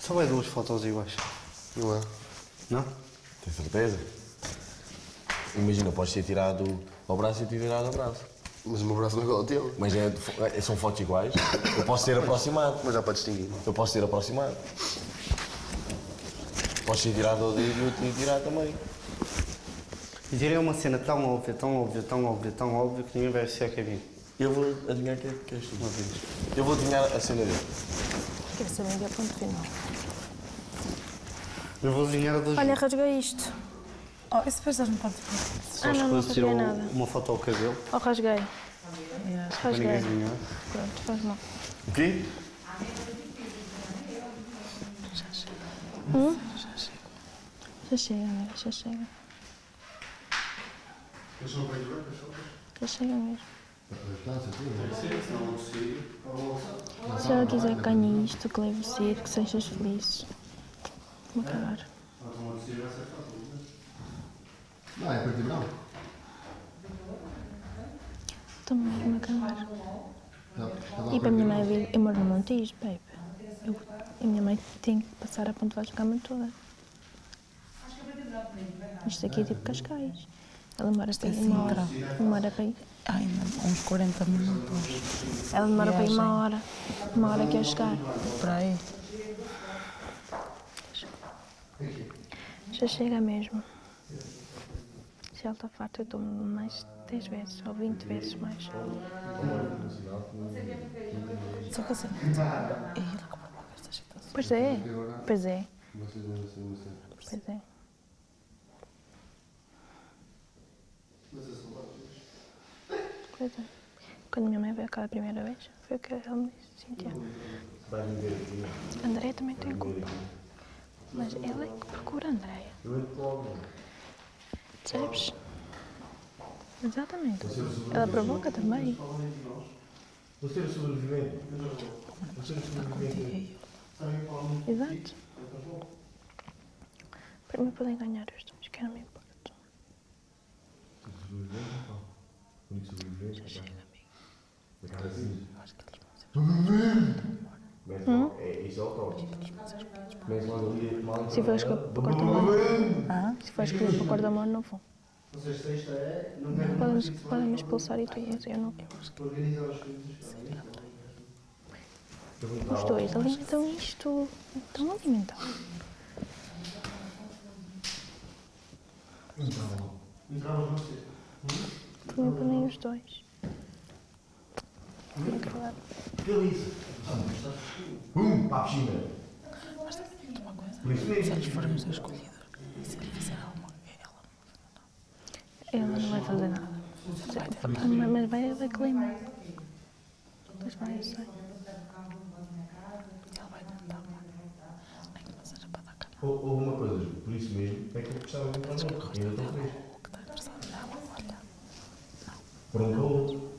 Só é duas fotos iguais. Não é? Não? Tem certeza? Imagina, podes ter tirado ao braço e ter tirado ao braço. Mas o meu braço não é igual ao teu. Mas são fotos iguais. Eu posso ter aproximado. Mas já para distinguir. Eu posso ter aproximado. Podes ter tirado ao dedo e eu ter tirado também. E direi uma cena tão óbvia, tão óbvia, tão óbvia, tão óbvia que ninguém vai associar que é vinho. Eu vou adivinhar que é isto. Uma vez. Eu vou adivinhar a cena dele. Quero saber que é ponto final. Eu vou adivinhar a das Olha, rasguei isto. Oh, isso depois estás no ponto de Só não depois tirou rasguei nada. uma foto ao cabelo. Oh, rasguei. Para ninguém Rasguei. adivinhar. Pronto, faz mal. O quê? Já chega, amiga, já chega. Já chega mesmo. Se ela quiser que ganhe isto, que leve o circo, que sejas feliz. Vou acabar. Não, é preto e branco. Estou mesmo a acabar. E para a minha mãe, eu moro no Montijo, baby. A minha mãe tem que passar a ponte de cama toda. Isto aqui é tipo Cascais. Ela demora para ir uma hora. Demora para ir. Ai, não, uns 40 minutos. Ela demora para ir uma hora. Uma hora que eu chegar. Por aí. Já chega mesmo. Se ela está farta, eu tomo mais 10 vezes ou 20 vezes mais. Só que assim. E ele que provoca estas situações. Pois é. Pois é. Pois é. Pois é. Quando minha mãe veio cá a primeira vez, foi o que ela me disse, Cíntia. Andréia também tem culpa. Mas ela é que procura a Andréia. Percebes? Exatamente. Ela provoca também. Você é sobrevivente. Você é sobrevivente. Exato. Para mim podem ganhar os dois, que eu não me importo. Já chega, amigo. Isso é o top. Mas logo ali, mal. Se for escolher para o corta-mão. Se for escolher para o corta-mão, não vou. Podem me expulsar e tudo, mas eu não. Os dois alimentam isto. Estão a alimentar. Por mim, podem os dois. É claro. Para a piscina. Mas tem que tomar coisa. Por isso mesmo. Se eles forem os escolhidos, se ele fizer alguma Ela não vai fazer nada. Mas vai haver clima. Pois vai, eu sei. ele vai tentar. Nem que não seja para dar canal. Houve uma coisa, por isso mesmo, é que eu gostava de entrar. Ainda estou feliz. O que está interessado? Não, olha. Por um gol.